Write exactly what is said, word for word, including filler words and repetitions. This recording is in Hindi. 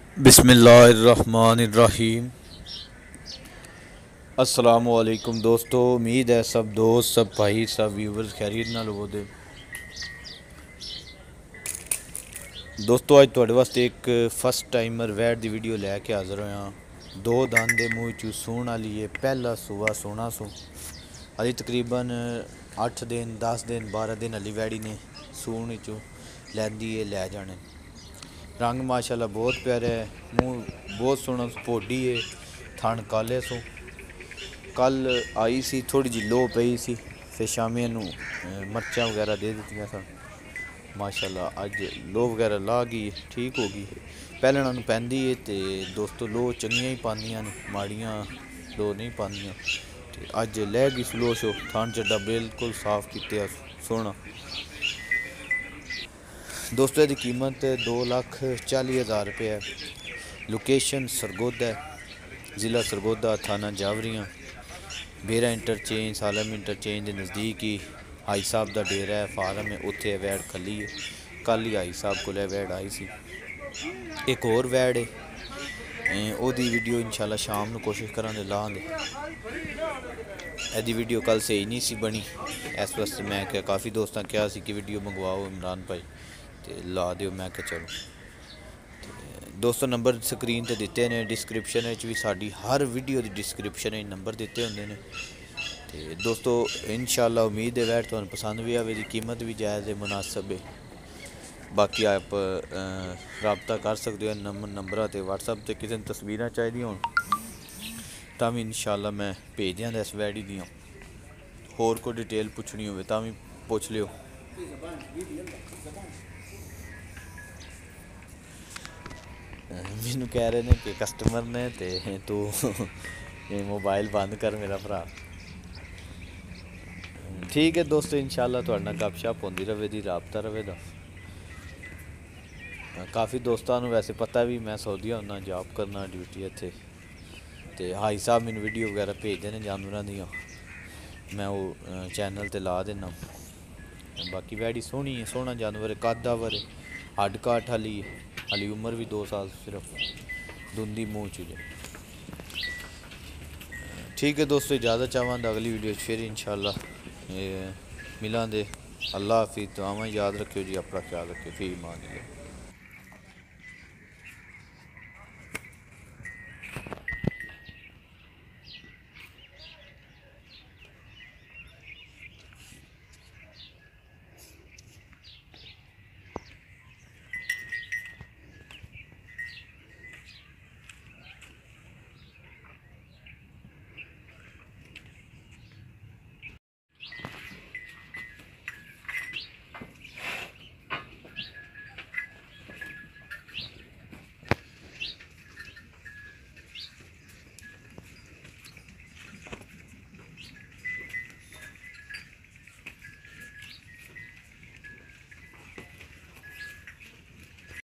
बिस्मिल्लाहिर्रहमानिर्रहीम। अस्सलामुअलैकुम दोस्तों, उम्मीद है सब दोस्त, सब भाई, सब व्यूवर्स खैरियत नाल होवोगे। दोस्तों अज तुहाडे वास्ते एक फस्ट टाइमर वैट दी वीडियो लैके हाज़र होया। दो दंद दे मूँह चू सूण वाली है, पहला सूआ सोना सू अली तकरीबन अठ दिन दस दिन बारह दिन अली वैड़ी ने सूण चू लैंदी है लै जाने। रंग माशाल्लाह बहुत प्यारा है, मूँह बहुत सोहना पोडी है, थन काले सू। कल आई सी थोड़ी जी लो पई सी, फिर शामी नू मर्चां वगैरह दे दित्तियां सन। माशाल्लाह अज लो वगैरह ला गई, ठीक हो गई। पहले नालों पैंदी है तो दोस्तों लो चंगियां ही पांदियां ने, माड़ियां लो नहीं पांदियां। ते अज लै गई स्लो शो, थन चड्डा बिल्कुल साफ कित्या सोहना। दोस्तों की कीमत दो लख चाली हज़ार रुपये है। लोकेशन सरगोदा है, ज़िला सरगोदा, थाना जावरियाँ, बेरा इंटरचेंज, सालम इंटरचेंज के नज़दीक ही हाई साहब का डेरा है, फार्म है, उत्थे वैड़ खली है। कल ही हाई साहब को वैड़ आई सी। एक और वैड़ है, ओदी वीडियो इंशाल्लाह शाम को कोशिश करा लाने दे। एदी वीडियो कल सही नहीं सी बनी, इस वास्ते मैं क्या काफ़ी दोस्तों कहा सी कि वीडियो मंगवाओ इमरान भाई तो ला दियो। मैं क्या चलो दोस्तों नंबर स्क्रीन ते दिते ने, डिस्क्रिप्शन भी साड़ी हर वीडियो की डिस्क्रिप्शन नंबर दिते होंगे ने। तो दोस्तों इंशाल्लाह उम्मीद है वैट तुहानू पसंद भी आवे, दी कीमत भी जायज़ है, मुनासिब है। बाकी आप रबता कर सकते हो नंबर नंबर ते व्हाट्सएप ते किसी ने तस्वीर चाहिए हो तो भी इंशाल्लाह मैं भेज दियाँ इस वैड़ी दियाँ। होर कोई डिटेल पुछनी हो तो भी पुछ लियो। मैनू कह रहे हैं कि कस्टमर ने तो तू मोबाइल बंद कर मेरा भरा। ठीक है दोस्तों, इंशाल्लाह तुहाडे नाल गपशप होंदी रवे दी, राबता रवेगा। काफ़ी दोस्तों वैसे पता भी मैं सऊदीया होना, जॉब करना, ड्यूटी इत्थे। तो हाई साहब मैनू वीडियो वगैरह भेजते हैं जानवरों दियाँ, मैं वो चैनल ते ला देना। बाकी वैड़ी सोहनी है, सोहना जानवर है, कदावर है, हड्ड काठ हाली है, हाली उम्र भी दो साल सिर्फ, धुंदी मूँह च। ठीक है दोस्तों, इजाज़त चाहवां अगली वीडियो फिर इंशाल्लाह मिलां दे। अल्लाह हाफिज़, दुआवां याद रखियो जी, अपना ख्याल रखियो, फी मान लिया।